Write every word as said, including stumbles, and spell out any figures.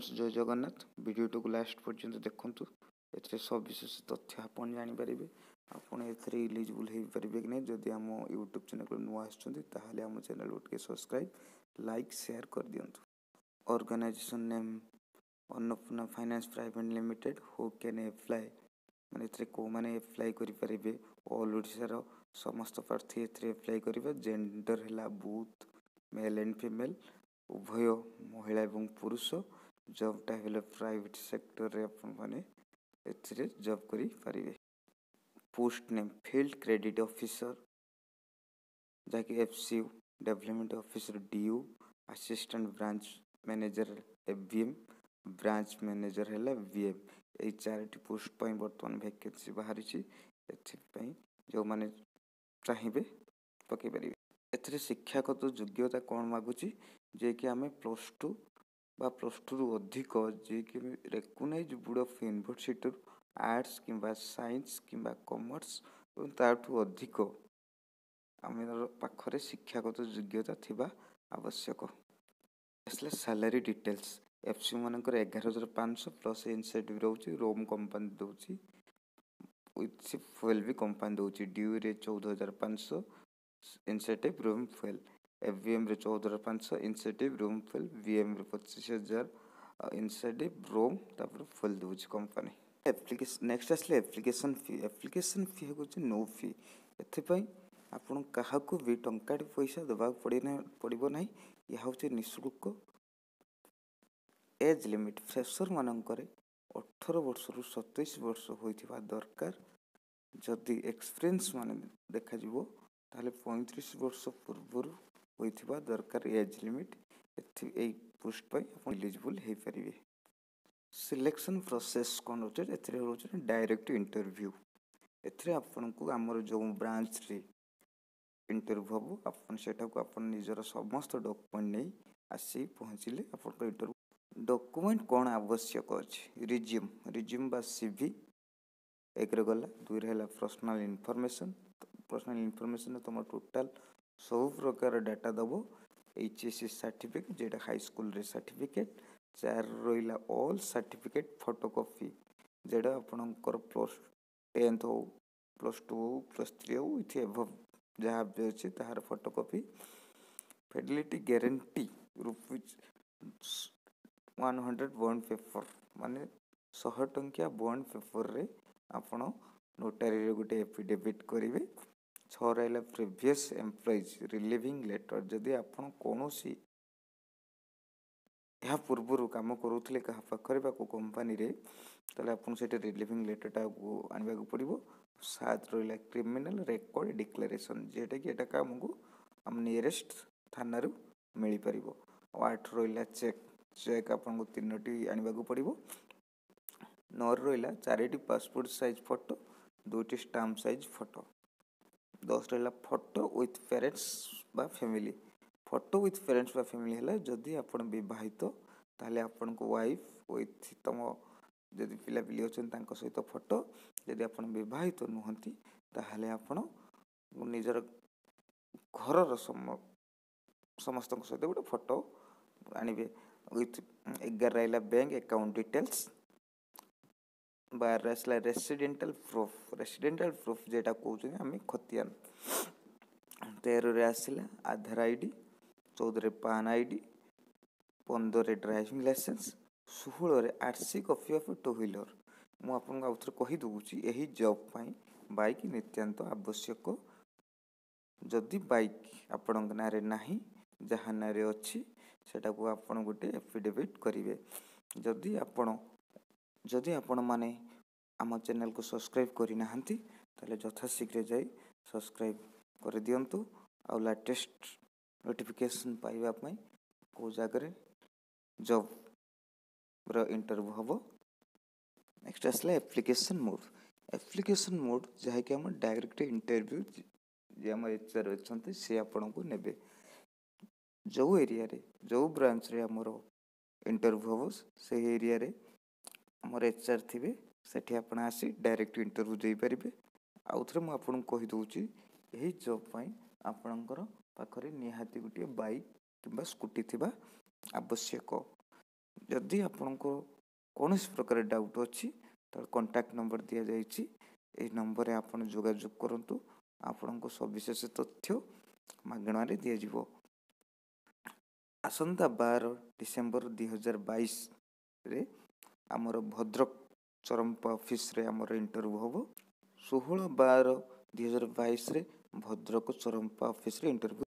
Friends जय Jagannath video को last पर्यंत देखंतु एथे सब विशेष तथ्य आपन जानि परिबे आपन एथरे एलिजिबल हे परिबे कि नै जदि हम YouTube चैनल को नुआ आछुंती ताहाले हम चैनल को सब्सक्राइब लाइक शेयर कर दियंतु। Organisation name Annapurna finance private limited who can apply माने एथरे को माने अप्लाई करि परिबे ऑल ओडिसा रो समस्त प्रार्थी एथरे अप्लाई करिबे। जेंडर हला बोथ मेल एंड फीमेल उभय महिला एवं पुरुष जॉब टाइप प्राइवेट सेक्टर रे अपन माने एथिरे जॉब करि परिबे। Post name field credit officer जाके FCU development officer DU assistant branch manager FBM branch manager हला वीएम ए चारटी पोस्ट पई वर्तमान वैकेंसी बाहरी छि एथि पई जो माने चाहिबे पके परिबे। एथरे शिक्षागत योग्यता कोन मागुची जे कि हमें प्लस टू बा प्लस टू रु अधिक जे कि recognise board of university arts किंबा साइंस किंबा कॉमर्स और ताठू अधिक आमेर पाखरे शिक्षागत योग्यता थिबा आवश्यक। असले सैलरी डिटेल्स एफसी मानकर ग्यारह हज़ार पाँच सौ प्लस इनसेंटिव रहउची रोम कंपनी दोची विथ फुएल भी कंपनी दोची ड्यू रे चौदह हज़ार पाँच सौ इनसेंटिव रोम फुएल एफवीएम रे चौदह हज़ार पाँच सौ इनसेंटिव रोम फुएल वीएम रे पच्चीस हज़ार इनसेंटिव रोम तापर फुएल दोची कंपनी। एप्लीकेशन नेक्स्ट असले एप्लीकेशन फी एप्लीकेशन फी होची नो फी एथे पई आपण काहाकू भी टंकाटी पैसा दबा पड़ी ना पड़िबो नाही या होची निशुल्क। एज लिमिट फ्रेशर मानकरे अठारह वर्ष रु सत्ताईस वर्ष होइथिबा दरकार जदि एक्सपीरियंस माने देखा जिवो ताले पैंतीस वर्ष पूर्व होइथिबा दरकार एज लिमिट एथि ए पोस्ट पई आपण एलिजिबल हे परिबे। सिलेक्शन प्रोसेस कोन होचे एथरे होचे डायरेक्ट इंटरव्यू एथरे आपण को हमर जो ब्रांच रे इंटरव्यू हबो आपण सेटा को आपण निजर समस्त डॉक्यूमेंट नै आसी पहुंचिले आपण को इंटरव्यू डॉक्यूमेंट कोन आवश्यक अछि रिज्यूम रिज्यूम बा सीवी एक रे गला दुई रे हला पर्सनल इंफॉर्मेशन पर्सनल इंफॉर्मेशन तुम टोटल सब प्रकार डाटा दबो एचएससी सर्टिफिकेट जेटा हाई स्कूल रे सर्टिफिकेट चार रोइला ऑल सर्टिफिकेट फोटोकॉपी जेटा आपनकर प्लस टेंथ हो प्लस टू हो प्लस थ्री हो इथे एबव जहाँ भी अच्छे ताहार photocopy fidelity guarantee rupees one hundred bond paper माने सौ टंकिया बॉन्ड पेपर रे आपण नोटारी रे गुटे एफिडेविट करिवे। छ रहिला प्रीवियस एम्प्लॉइज रिलीविंग लेटर जदि आपण कोनोसी या पूर्वरु काम करूथले कहा पाखरे बा को कंपनी रे तले आपण सेटे रिलीविंग लेटर टा को आनबा को पड़िबो। सात रहिला क्रिमिनल रिकॉर्ड डिक्लेरेशन जेटा कि एटा काम को हम नियरेस्ट थाना रु मिली परिबो। आठ रहिला चेक चेक आपण को तीनटी आनबा को पड़िबो। नौ रहिला चारटी पासपोर्ट साइज फोटो दुटी स्टैम्प साइज फोटो। दस रहिला फोटो विथ पेरेंट्स बा फैमिली फोटो विथ पेरेंट्स बा फैमिली हला जदि आपण विवाहित ताले आपण को वाइफ विथ तम जदि पिला पिली अछन तांको सहित फोटो जदि आपण विवाहित नहंती ताहाले आपण निजर घर रो समस्त सहित गोटे फोटो आनिबे विथ ग्यारह रहिला बैंक अकाउंट डिटेल्स बार असला रेसिडेंटल प्रूफ रेसिडेंटल प्रूफ जेटा कहउछ हमें खतियान। तेरह रे आसिला आधार आईडी चौदह रे पान आईडी पंद्रह रे ड्राइविंग लाइसेंस सोलह रे RC copy of two wheeler. मु आपन आउथर कहि दउची एही जॉब पई बाइक नित्यांत आवश्यक जदि बाइक आपन नारे नाही जहां नारे अछि सेटा को आपन गुटे एफिडेविट करिवे। जदि आपन जदि आपण माने आम चैनल को सब्सक्राइब करि नाहंती ताले यथा शीघ्र जाई सब्सक्राइब कर दियंतु आ लेटेस्ट नोटिफिकेशन पाइबा पई को जागरे जॉब रो इंटरव्यू हबो। नेक्स्ट असले एप्लीकेशन मोड एप्लीकेशन मोड जहा कि हम डायरेक्ट इंटरव्यू जे हम एचआर अछंती से आपण को नेबे जो एरिया रे जो ब्रांच रे हमरो इंटरव्यू हबो से एरिया रे हमर एचआर थिबे सेठी आपण आसी डायरेक्ट इंटरव्यू देई परिबे। आउथरे म आपण कहि दउची एही जॉब पई आपणकर पाखरे निहाती गुटी बाइक किबा स्कूटी थिबा आवश्यक जदि आपनको कौन प्रकार डाउट अच्छी तो कॉन्टैक्ट नंबर दि जाइए ए नंबर आप जोगाजोग करूँ आपण को सविशेष तथ्य मागणार दिज्व। आसंता बार डिसेम्बर दुई हजार बाईस रे आमर भद्रक चरंपा ऑफिस रे आमर इंटरव्यू हम षोहल बार दुई हजार बाईस रे भद्रक चरंपा ऑफिस रे इंटरव्यू